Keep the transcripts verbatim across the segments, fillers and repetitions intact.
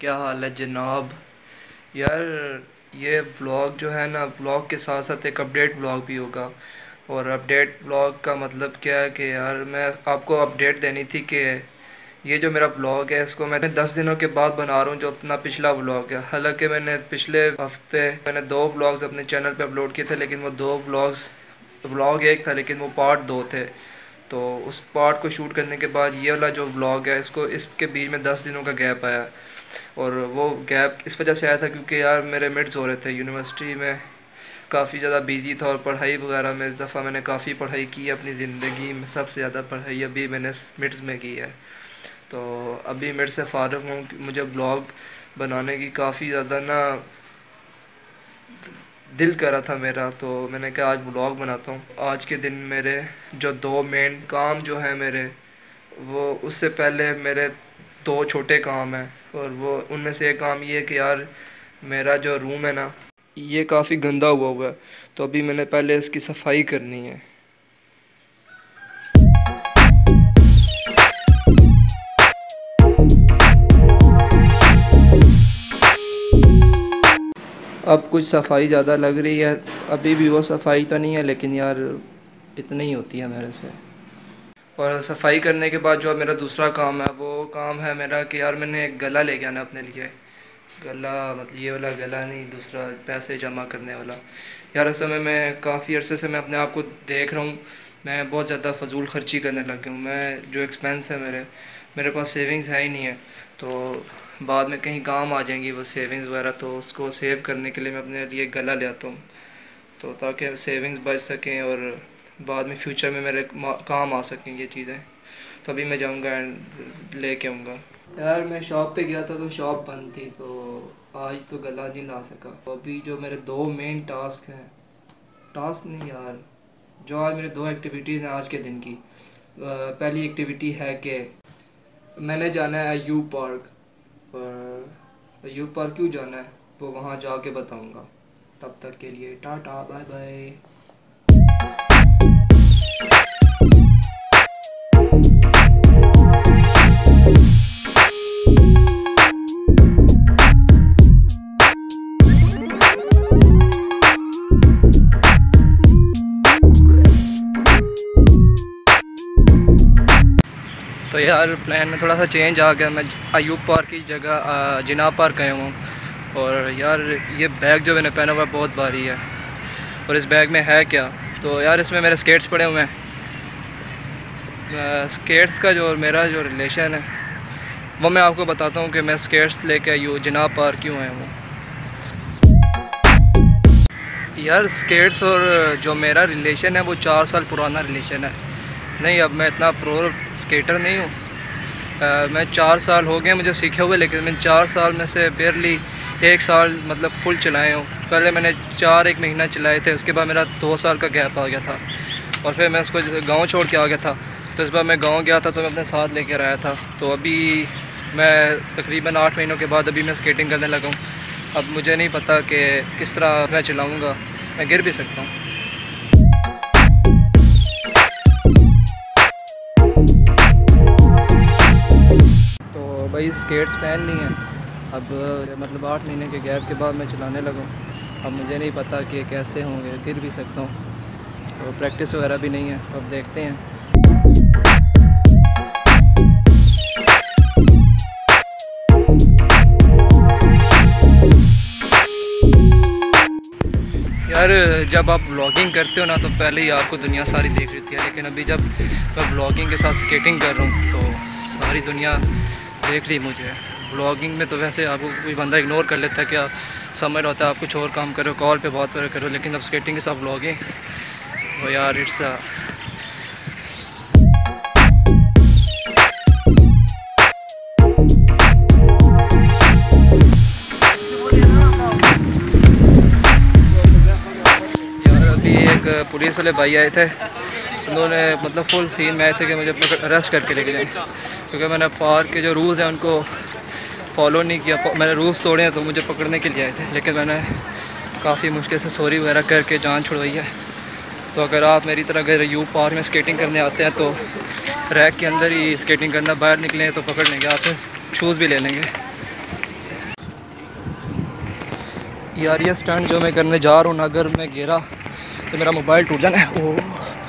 क्या हाल है जनाब। यार ये व्लॉग जो है ना, व्लॉग के साथ साथ एक अपडेट व्लॉग भी होगा। और अपडेट व्लॉग का मतलब क्या है कि यार मैं आपको अपडेट देनी थी कि ये जो मेरा व्लॉग है इसको मैंने दस दिनों के बाद बना रहा हूँ, जो अपना पिछला व्लॉग है। हालांकि मैंने पिछले हफ्ते मैंने दो व्लॉग्स अपने चैनल पे अपलोड किए थे, लेकिन वो दो व्लॉग्स व्लॉग एक था लेकिन वो पार्ट दो थे। तो उस पार्ट को शूट करने के बाद ये वाला जो व्लॉग है इसको इसके बीच में दस दिनों का गैप आया। और वो गैप इस वजह से आया था क्योंकि यार मेरे मिड्स हो रहे थे यूनिवर्सिटी में, काफ़ी ज़्यादा बिजी था। और पढ़ाई वगैरह में इस दफ़ा मैंने काफ़ी पढ़ाई की है अपनी ज़िंदगी में, सबसे ज़्यादा पढ़ाई अभी मैंने मिड्स में की है। तो अभी मिड से फ़ारिग हूँ। मुझे ब्लॉग बनाने की काफ़ी ज़्यादा ना दिल कर रहा था मेरा, तो मैंने कहा आज व्लॉग बनाता हूँ। आज के दिन मेरे जो दो मेन काम जो हैं मेरे, वो उससे पहले मेरे दो छोटे काम हैं। और वो उनमें से एक काम ये है कि यार मेरा जो रूम है ना, ये काफ़ी गंदा हुआ हुआ है, तो अभी मैंने पहले इसकी सफाई करनी है। अब कुछ सफाई ज़्यादा लग रही है, अभी भी वो सफाई तो नहीं है लेकिन यार इतनी ही होती है मेरे से। और सफाई करने के बाद जो मेरा दूसरा काम है वो काम है मेरा कि यार मैंने एक गला लेके आना अपने लिए। गला मतलब ये वाला गला नहीं, दूसरा पैसे जमा करने वाला। यार असल में मैं काफ़ी अरसे से मैं अपने आप को देख रहा हूँ, मैं बहुत ज़्यादा फजूल खर्ची करने लग गया हूँ। मैं जो एक्सपेंस है मेरे मेरे पास सेविंग्स है ही नहीं है, तो बाद में कहीं काम आ जाएंगी वो सेविंग्स वगैरह, तो उसको सेव करने के लिए मैं अपने लिए गला ले आता हूँ, तो ताकि सेविंग्स बच सकें और बाद में फ्यूचर में मेरे काम आ सकें ये चीज़ें। तो अभी मैं जाऊँगा एंड ले के आऊँगा। यार मैं शॉप पे गया था तो शॉप बंद थी, तो आज तो गला नहीं ला सका। तो अभी जो मेरे दो मेन टास्क हैं, टास्क नहीं यार, जो आज मेरे दो एक्टिविटीज़ हैं आज के दिन की। पहली एक्टिविटी है कि मैंने जाना है अयूब पार्क। और अयूब पार्क क्यों जाना है वो वहाँ जाके बताऊँगा। तब तक के लिए टाटा बाय बाय। तो यार प्लान में थोड़ा सा चेंज आ गया। मैं अयूब पार्क की जगह जिन्ना पार्क गया हूँ। और यार ये बैग जो मैंने पहना हुआ है बहुत भारी है। और इस बैग में है क्या, तो यार इसमें मेरे स्केट्स पड़े हुए हैं। स्केट्स का जो मेरा जो रिलेशन है वो मैं आपको बताता हूँ कि मैं स्केट्स लेके अयूब जिन्ना पार्क क्यों आया हूँ। यार स्केट्स और जो मेरा रिलेशन है वो चार साल पुराना रिलेशन है। नहीं, अब मैं इतना प्रो स्केटर नहीं हूँ। मैं चार साल हो गए मुझे सीखे हुए, लेकिन मैं चार साल में से बेरली एक साल मतलब फुल चलाए हूँ। पहले मैंने चार एक महीना चलाए थे, उसके बाद मेरा दो साल का गैप आ गया था। और फिर मैं उसको गांव छोड़ के आ गया था, तो इस बार मैं गांव गया था तो मैं अपने साथ लेकर आया था। तो अभी मैं तकरीबन आठ महीनों के बाद अभी मैं स्केटिंग करने लगा हूँ। अब मुझे नहीं पता कि किस तरह मैं चलाऊँगा, मैं गिर भी सकता हूँ। भाई स्केट्स पहन ली हैं, अब मतलब आठ महीने के गैप के बाद मैं चलाने लगा हूँ। अब मुझे नहीं पता कि कैसे होंगे, गिर भी सकता हूँ, तो प्रैक्टिस वगैरह भी नहीं है, तो अब देखते हैं। यार जब आप व्लॉगिंग करते हो ना तो पहले ही आपको दुनिया सारी देख रही है, लेकिन अभी जब मैं व्लॉगिंग के साथ स्केटिंग कर रहा हूँ तो सारी दुनिया देख रही मुझे। व्लॉगिंग में तो वैसे आपको कोई बंदा इग्नोर कर लेता है, क्या समझ होता है आप कुछ और काम करो, कॉल पे बात करो, लेकिन अब स्केटिंग के साथ व्लॉगिंग तो यार इट्स अ यार अभी एक पुलिस वाले भाई आए थे, उन्होंने मतलब फुल सीन में आए थे कि मुझे अरेस्ट करके लेके जाएँ, क्योंकि मैंने पार्क के जो रूल्स हैं उनको फॉलो नहीं किया। मैंने रूल्स तोड़े हैं तो मुझे पकड़ने के लिए आए थे, लेकिन मैंने काफ़ी मुश्किल से सॉरी वगैरह करके जान छुड़वाई है। तो अगर आप मेरी तरह अगर अयूब पार्क में स्केटिंग करने आते हैं तो रैक के अंदर ही स्केटिंग करना, बाहर निकलें तो पकड़ लेंगे, आपसे शूज़ भी ले लेंगे। यार ये स्टंट जो मैं करने जा रहा हूँ ना, अगर मैं गिरा तो मेरा मोबाइल टूट जाना है। ओह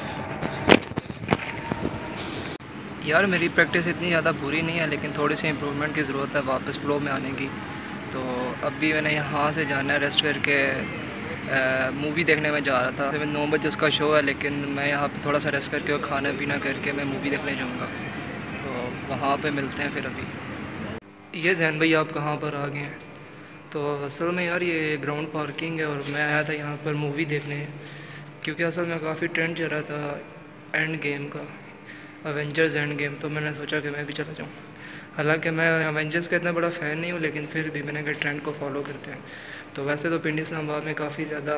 यार मेरी प्रैक्टिस इतनी ज़्यादा बुरी नहीं है, लेकिन थोड़ी सी इम्प्रूवमेंट की ज़रूरत है वापस फ्लो में आने की। तो अभी मैंने यहाँ से जाना है रेस्ट करके, मूवी देखने में जा रहा था। तो मैं नौ बजे उसका शो है, लेकिन मैं यहाँ पे थोड़ा सा रेस्ट करके और खाना पीना करके मैं मूवी देखने जाऊँगा। तो वहाँ पे मिलते हैं फिर। अभी ये जैन भाई आप कहाँ पर आ गए हैं? तो असल में यार ये ग्राउंड पार्किंग है और मैं आया था यहाँ पर मूवी देखने, क्योंकि असल में काफ़ी ट्रेंड चल रहा था एंड गेम का, अवेंजर्स एंड गेम। तो मैंने सोचा कि मैं भी चला जाऊँ। हालांकि मैं अवेंजर्स का इतना बड़ा फ़ैन नहीं हूँ, लेकिन फिर भी मैंने कहा ट्रेंड को फॉलो करते हैं। तो वैसे तो पिंडी इस्लामाबाद में काफ़ी ज़्यादा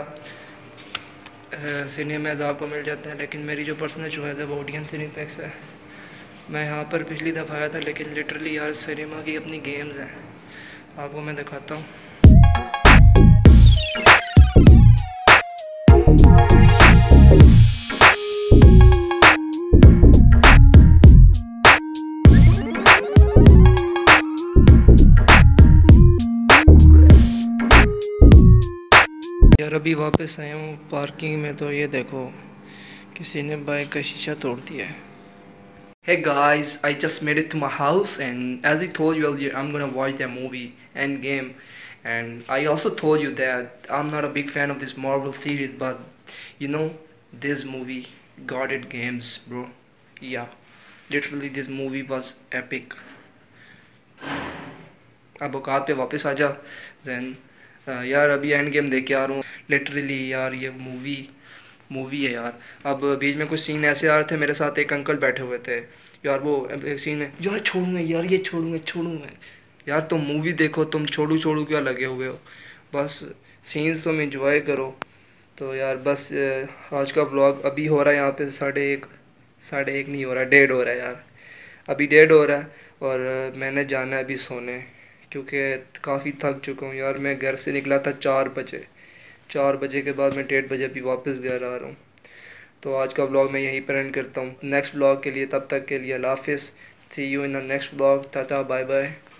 सिनेमाज आपको मिल जाते हैं, लेकिन मेरी जो पर्सनल चॉइस है वो ओडियन सिनेपैक्स है। मैं यहाँ पर पिछली दफ़ा आया था, लेकिन लिटरली यार सिनेमा की अपनी गेम्स हैं, आपको मैं दिखाता हूँ। यार अभी वापस आया हूँ पार्किंग में, तो ये देखो किसी ने बाइक का शीशा तोड़ दिया है। Hey guys, I just made it to my house, and as I told you earlier, I'm gonna watch that movie Endgame. And I also told you that I'm not a big fan of this Marvel series, but you know, this movie got it games, bro. Yeah, literally this movie was epic. अब औकात पे वापस आ जा जैन। यार अभी end game देख के आ रहा हूँ लिटरली यार, ये मूवी मूवी है यार। अब बीच में कुछ सीन ऐसे आ रहे थे, मेरे साथ एक अंकल बैठे हुए थे यार, वो एक सीन है यार छोड़ूंगा यार, ये छोड़ूंगा छोड़ूंगा यार। तुम मूवी देखो, तुम छोड़ू छोड़ू क्या लगे हुए हो, बस सीन्स तुम एंजॉय करो। तो यार बस आज का व्लॉग अभी हो रहा है यहाँ पे साढ़े एक साढ़े एक नहीं हो रहा, डेढ़ हो रहा है यार, अभी डेढ़ हो रहा है। और मैंने जाना है अभी सोने, क्योंकि काफ़ी थक चुका हूँ यार। मैं घर से निकला था चार बजे, चार बजे के बाद मैं डेढ़ बजे अभी वापस घर आ रहा हूँ। तो आज का व्लॉग मैं यहीं पर एंड करता हूँ। नेक्स्ट व्लॉग के लिए, तब तक के लिए अल्लाह हाफिज़। See you in the next vlog. Tata bye bye.